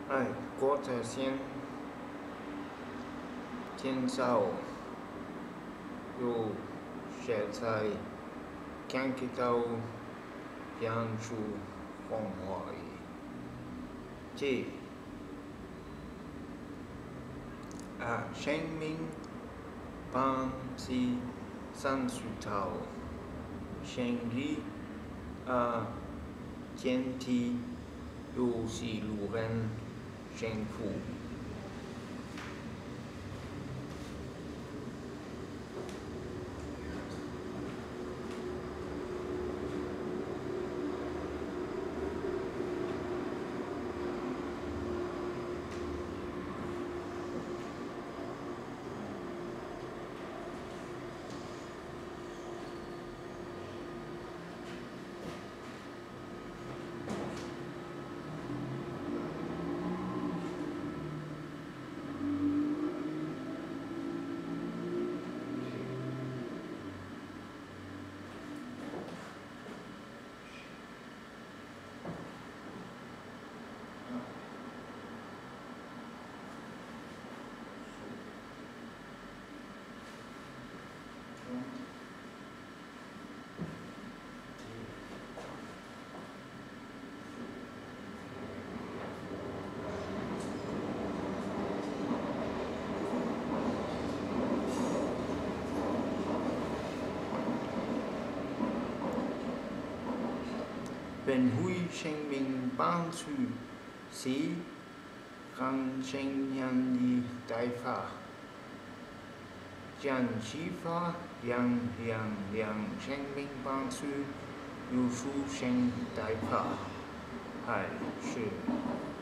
哎，国者先介绍有写在看得到讲出谎话的，这生命帮是三十头，生理身体又是路人幸福。本会生命帮助是让生人的代法，将启发让生命帮助有出生代法，还是。